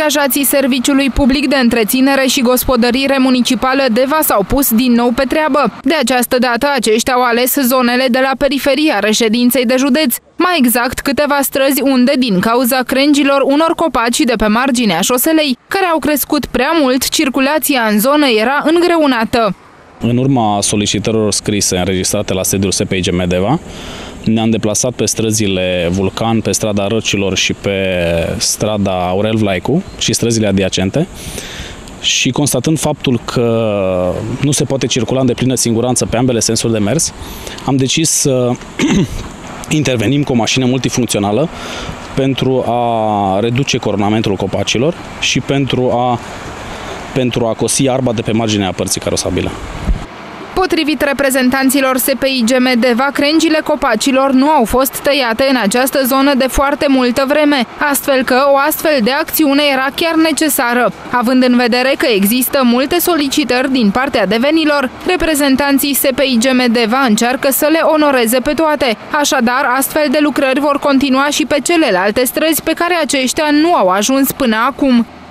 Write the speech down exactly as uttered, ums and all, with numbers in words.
Angajații Serviciului Public de Întreținere și Gospodărire Municipală Deva s-au pus din nou pe treabă. De această dată, aceștia au ales zonele de la periferia reședinței de județ, mai exact câteva străzi unde, din cauza crengilor unor copaci de pe marginea șoselei, care au crescut prea mult, circulația în zonă era îngreunată. În urma solicitărilor scrise înregistrate la sediul S P I G M Deva, ne-am deplasat pe străzile Vulcan, pe strada Răcilor și pe strada Aurel Vlaicu și străzile adiacente și constatând faptul că nu se poate circula în deplină siguranță pe ambele sensuri de mers, am decis să intervenim cu o mașină multifuncțională pentru a reduce coronamentul copacilor și pentru a, pentru a cosi arba de pe marginea părții carosabile. Potrivit reprezentanților S P I G M Deva, crengile copacilor nu au fost tăiate în această zonă de foarte multă vreme, astfel că o astfel de acțiune era chiar necesară. Având în vedere că există multe solicitări din partea devenilor, reprezentanții S P I G M Deva încearcă să le onoreze pe toate. Așadar, astfel de lucrări vor continua și pe celelalte străzi pe care aceștia nu au ajuns până acum.